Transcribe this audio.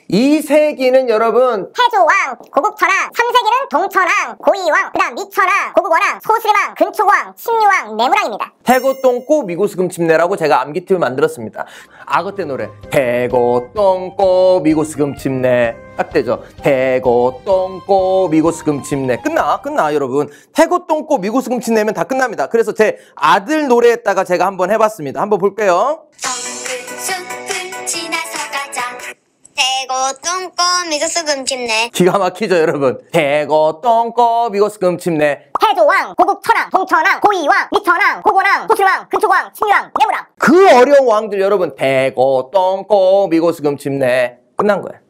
이 세기는 여러분 태조왕, 고국천왕, 3세기는 동천왕, 고이왕, 그 다음 미천왕, 고국원왕, 소수림왕, 근초왕, 침류왕, 내무왕입니다. 태고똥꼬 미고스금침내라고 제가 암기팁을 만들었습니다. 악어떼 노래 태고똥꼬 미고스금침내 딱 되죠. 태고똥꼬 미고스금침내 끝나 여러분. 태고똥꼬 미고스금침내면 다 끝납니다. 그래서 제 아들 노래에다가 제가 한번 해봤습니다. 한번 볼게요. 숲을 지나서 가자. 태고똥꼬 미고스금침내. 기가 막히죠 여러분. 태고똥꼬 미고스금침내. 태조왕, 고국천왕, 동천왕, 고이왕, 미천왕, 고고왕, 소수림왕, 근초왕, 침류왕, 내무왕. 그 어려운 왕들 여러분 태고똥꼬 미고스금침내 끝난 거예요.